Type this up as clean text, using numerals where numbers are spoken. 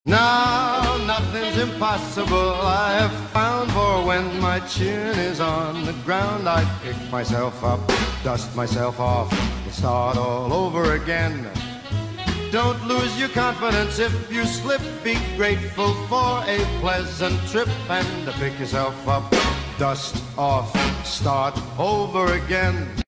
Now nothing's impossible, I have found, for when my chin is on the ground, I pick myself up, dust myself off, and start all over again. Don't lose your confidence if you slip, be grateful for a pleasant trip, and pick yourself up, dust off, start over again.